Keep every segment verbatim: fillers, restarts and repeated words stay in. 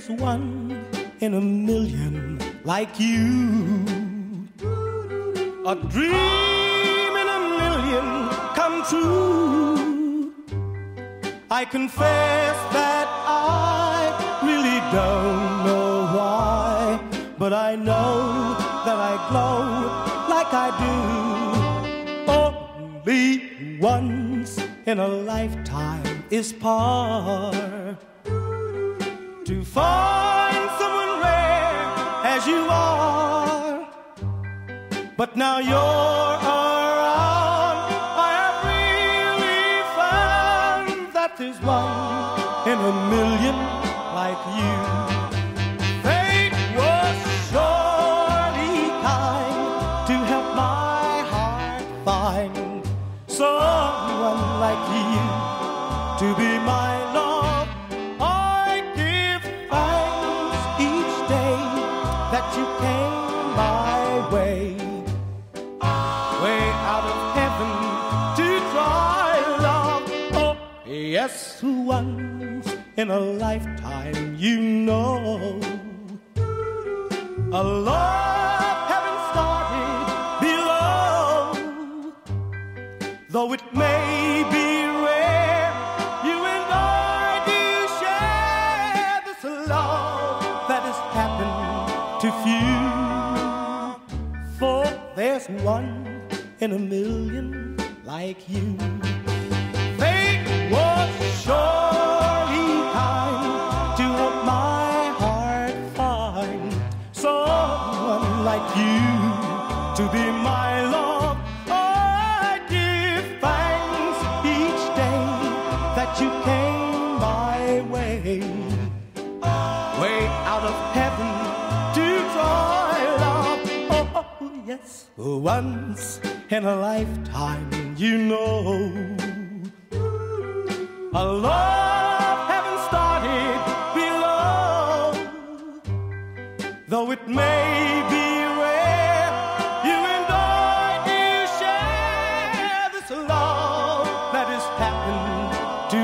there's one in a million like you. A dream in a million come true. I confess that I really don't know why, but I know that I glow like I do. Only once in a lifetime is par to find someone rare as you are. But now you're around, I have really found that there's one in a million like you. Fate was surely kind to help my heart find someone like you to be my love. I give thanks each day that you came my way, way out of heaven to try love. Oh, yes, once in a lifetime, you know, a love haven't started below. Though it may be rare, you and I do share this love that has happened to few. For there's one in a million like you. Fate was surely kind to help my heart find someone like you to be my love. I give thanks each day that you came my way, way out of heaven to try love. Oh, oh yes, once in a lifetime, you know, a love haven't started below. Though it may be rare, you and I do share this love that has happened to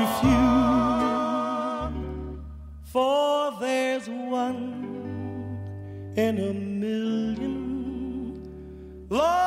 few. For there's one in a million. Love